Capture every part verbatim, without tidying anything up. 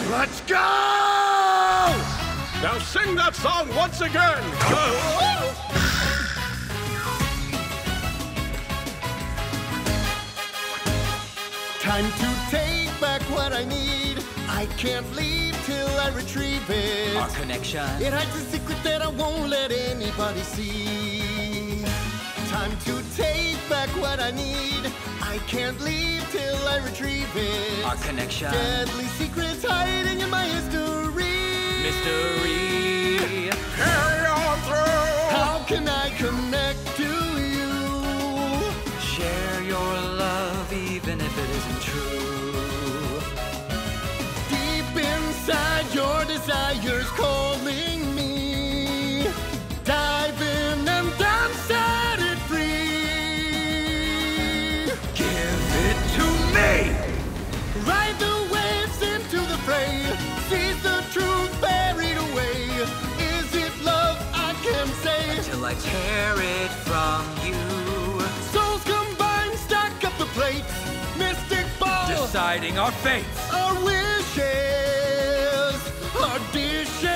Let's go! Now sing that song once again! Time to take back what I need. I can't leave till I retrieve it. Our connection. It hides a secret that I won't let anybody see. Time to take back what I need. I can't leave till I retrieve it. Our connection. Deadly secrets hiding in my history. Mystery. Carry on through! How can I connect to you? Share your love even if it isn't true. Deep inside, your desires calling me. Dive in and dance, set it free. Give it to me! Ride the waves into the fray. Seize the truth buried away. Is it love I can say? Till I tear it from you. Souls combine, stack up the plates. Mystic ball. Deciding our fates. Our wishes. Our dishes.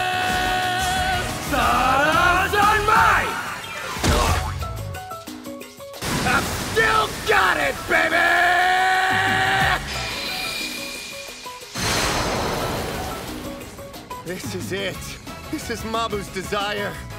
Sarazanmai! I've still got it, baby! This is it. This is Mabu's desire.